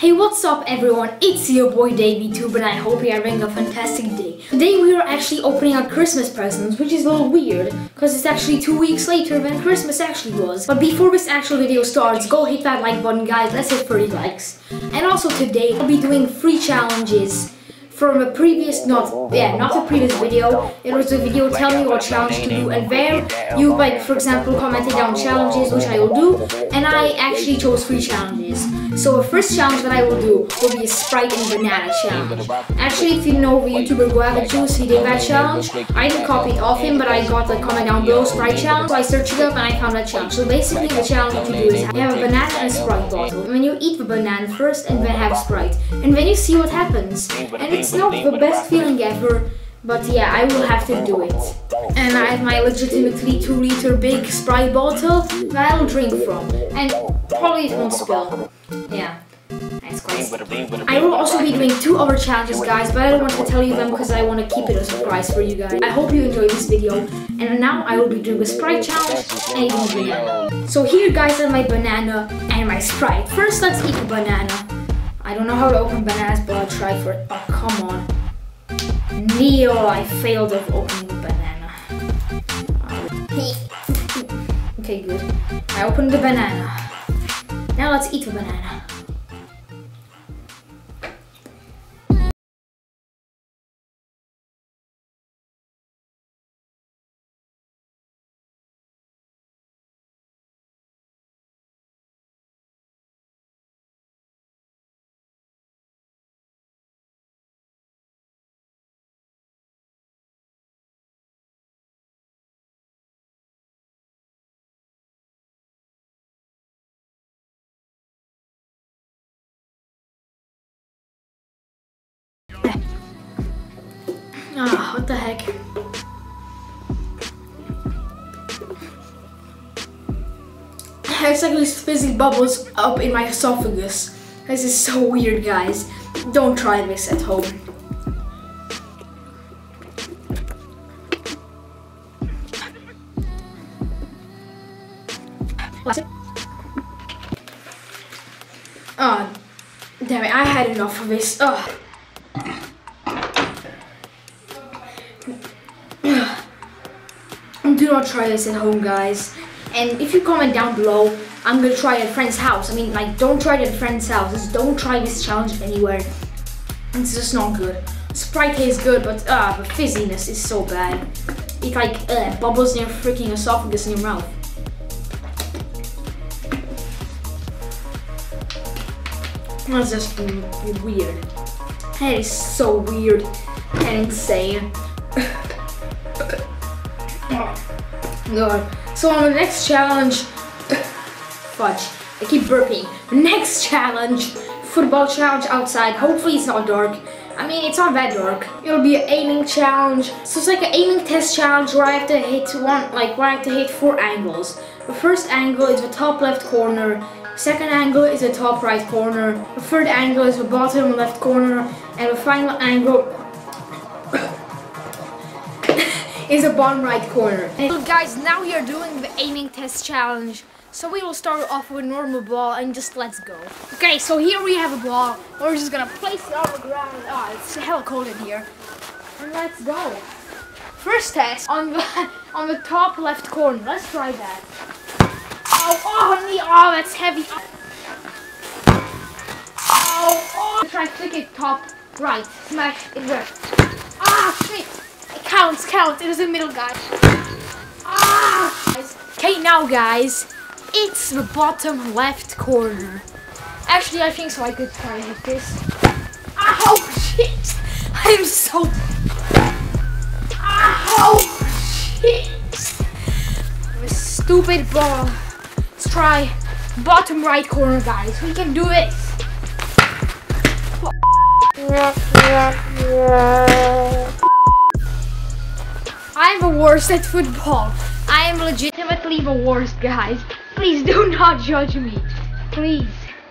Hey, what's up everyone? It's your boy DavyTube and I hope you're having a fantastic day. Today we are actually opening our Christmas presents, which is a little weird because it's actually 2 weeks later than Christmas actually was. But before this actual video starts, go hit that like button guys, let's hit 30 likes. And also today I'll be doing 3 challenges from a previous, not a previous video. It was a video telling me what challenge to do, and there you, like, for example, commented down challenges which I will do, and I actually chose 3 challenges. So the first challenge that I will do will be a Sprite and banana challenge. Actually, if you know the YouTuber Guava Juice, he did that challenge. I didn't copy it off him, but I got a comment down below, Sprite challenge, so I searched it up and I found that challenge. So basically the challenge you do is you have a banana and a Sprite bottle, and then you eat the banana first and then have Sprite, and then you see what happens. And it's not the best feeling ever, but yeah, I will have to do it. And I have my legitimately 2-liter big Sprite bottle that I will drink from, and probably it won't spill. Yeah, that's quite. I will also be doing 2 other challenges guys, but I don't want to tell you them because I want to keep it a surprise for you guys. I hope you enjoyed this video, and now I will be doing a Sprite challenge and eating banana. So here guys are my banana and my Sprite. First let's eat the banana. I don't know how to open bananas, but I'll try for it. Oh, come on. Neo, I failed of opening the banana. Okay, good. I opened the banana. Now let's eat the banana. Ah, what the heck? It's like these fizzy bubbles up in my esophagus. This is so weird, guys. Don't try this at home. Oh, damn it, I had enough of this. Oh. Do not try this at home, guys. And if you comment down below, I'm gonna try it at a friend's house. I mean, like, don't try it at a friend's house. Just don't try this challenge anywhere. It's just not good. Sprite tastes good, but the fizziness is so bad. It like bubbles in your freaking esophagus in your mouth. That's just weird. That is so weird and insane. God. So on the next challenge, fudge, I keep burping. Next challenge, football challenge outside. Hopefully it's not dark. I mean, it's not that dark. It'll be an aiming challenge. So it's like an aiming test challenge where I have to hit where I have to hit 4 angles. The first angle is the top left corner. Second angle is the top right corner. The third angle is the bottom left corner, and the final angle is the bottom right corner. And guys, now we are doing the aiming test challenge. So we will start off with a normal ball and just let's go. Okay, so here we have a ball. We're just gonna place it on the ground. Ah, it's hella cold in here. And let's go. First test on the top left corner. Let's try that. Oh, that's heavy. Oh. Try click it top right. Smash it there. Ah, shit. Counts. It is the middle, guys. Okay, now, guys, it's the bottom left corner. Actually, I think so. I could try to hit this. Ow, shit! I'm so. Ow, shit! This stupid ball. Let's try bottom right corner, guys. We can do it. I'm the worst at football. I am legitimately the worst, guys. Please do not judge me. Please.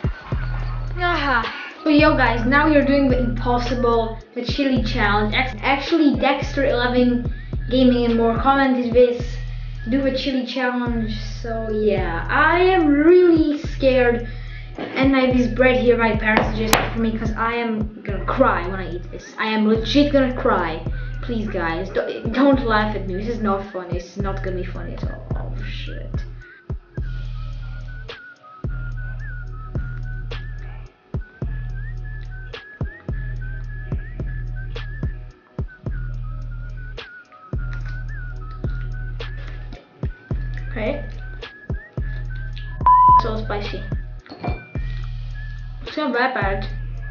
So yo guys, now we are doing the impossible, the Chilli challenge. Actually, Dexter11 Gaming and More commented this. Do a Chilli challenge. So yeah, I am really scared And I have this bread here my parents suggested for me because I am gonna cry when I eat this. I am legit gonna cry. Please guys, don't laugh at me. This is not funny. This is not gonna be funny at all. Oh shit. Okay. So spicy. It's not that bad.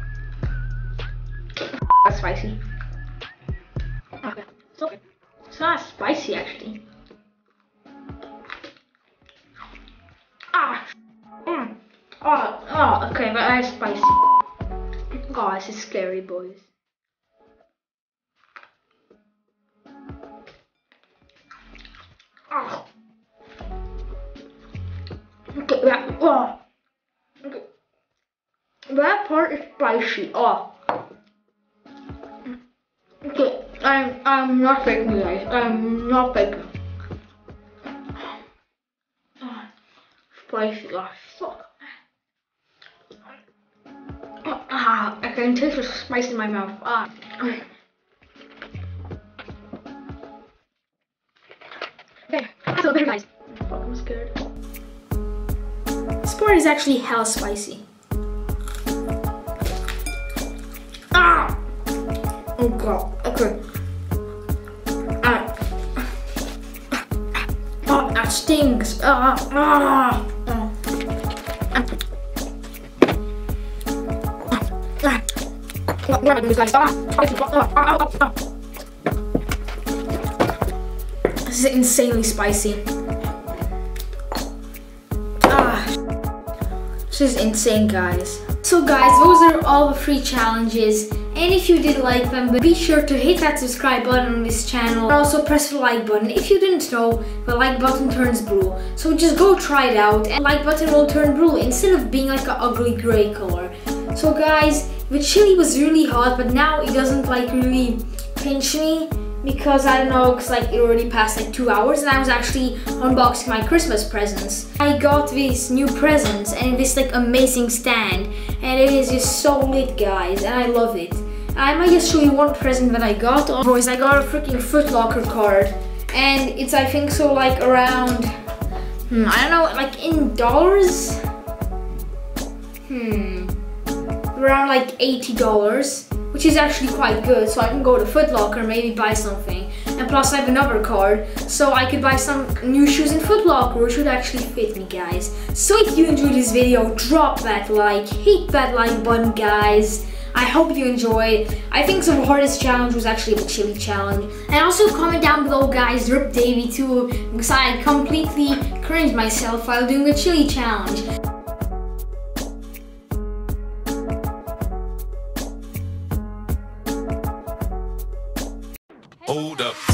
That's spicy. Okay. It's okay. It's not spicy actually. Ah. Oh, okay, but that's spicy. Oh, this is scary, boys. Oh. Okay, okay. That part is spicy. Oh. Okay, I'm not faking, guys. I'm not faking. Oh, spicy. Oh, fuck. I can taste the spice in my mouth. Okay, so there, guys. I'm scared. This part is actually hell spicy. Ah! Oh god. Okay. Oh, that stings. What am I doing, guys? This is insanely spicy. This is insane, guys. So guys, those are all the 3 challenges, and if you did like them, be sure to hit that subscribe button on this channel, and also press the like button. If you didn't know, the like button turns blue, so just go try it out, and the like button will turn blue instead of being like an ugly gray color. So guys, the chili was really hot, but now it doesn't like really pinch me, because I don't know, because like it already passed like 2 hours and I was actually unboxing my Christmas presents. I got these new presents and this like amazing stand, and it is just so lit, guys, and I love it. I might just show you one present that I got. Oh, boys, I got a freaking Foot Locker card, and it's I think so like around, I don't know, like in dollars? Around like $80. Which is actually quite good, so I can go to Foot Locker and maybe buy something. And plus I have another card, so I could buy some new shoes in Foot Locker, which would actually fit me, guys. So if you enjoyed this video, drop that like, hit that like button, guys. I hope you enjoyed. I think the hardest challenge was actually the chili challenge. And also comment down below, guys, Rip Davey too, because I completely cringed myself while doing the chili challenge. Hold up.